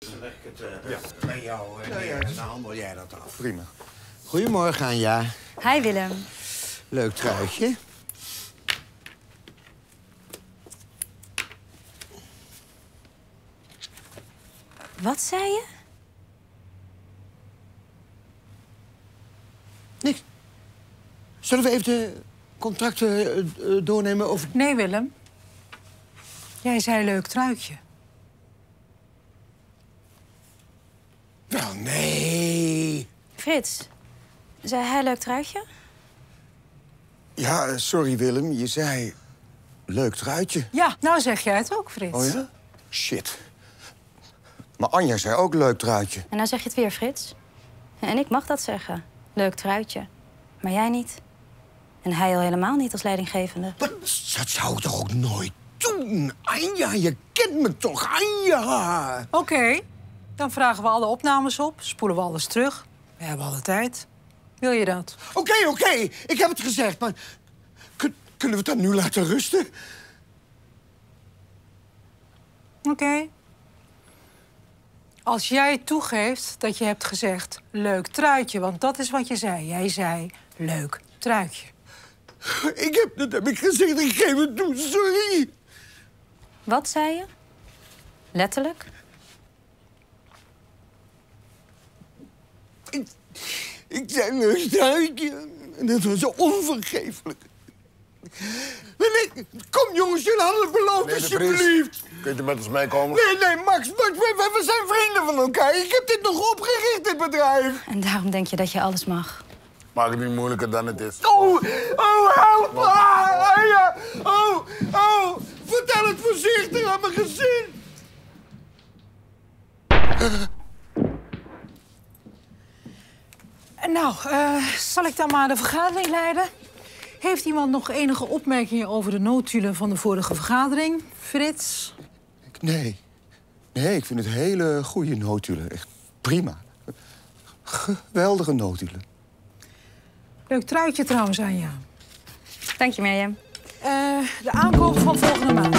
leg ik het bij jou neer en dan handel jij dat af. Prima. Goedemorgen, Anja. Hi, Willem. Leuk truitje. Wat zei je? Niks. Zullen we even de contracten doornemen over... Nee, Willem. Jij zei leuk truitje. Wel, nee. Frits, zei hij leuk truitje? Ja, sorry Willem, je zei leuk truitje. Ja, nou zeg jij het ook, Frits. Oh ja? Shit. Maar Anja zei ook leuk truitje. En nou zeg je het weer, Frits. En ik mag dat zeggen. Leuk truitje. Maar jij niet. En hij al helemaal niet als leidinggevende. Maar dat zou ik toch ook nooit doen? Anja, je kent me toch, Anja? Oké, dan vragen we alle opnames op, spoelen we alles terug. We hebben alle tijd. Wil je dat? Oké, ik heb het gezegd, maar... kunnen we het dan nu laten rusten? Oké. Als jij toegeeft dat je hebt gezegd leuk truitje, want dat is wat je zei. Jij zei leuk truitje. Dat heb ik gezegd, ik geef het toe, sorry. Wat zei je? Letterlijk? Ik zei leuk truitje. En dat was onvergeeflijk. Kom jongens, jullie hadden het beloofd, alsjeblieft. Kun je met ons meekomen? Nee, Max, we zijn vrienden van elkaar. Ik heb dit nog opgericht, dit bedrijf. En daarom denk je dat je alles mag. Maak het niet moeilijker dan het is. Oh, help! Anja! Oh, vertel het voorzichtig aan mijn gezin. Nou, zal ik dan maar de vergadering leiden? Heeft iemand nog enige opmerkingen over de notulen van de vorige vergadering? Frits? Nee, ik vind het hele goede notulen. Echt prima. Geweldige notulen. Leuk truitje trouwens, Anja. Dank je, Mirjam. De aankoop van volgende maand.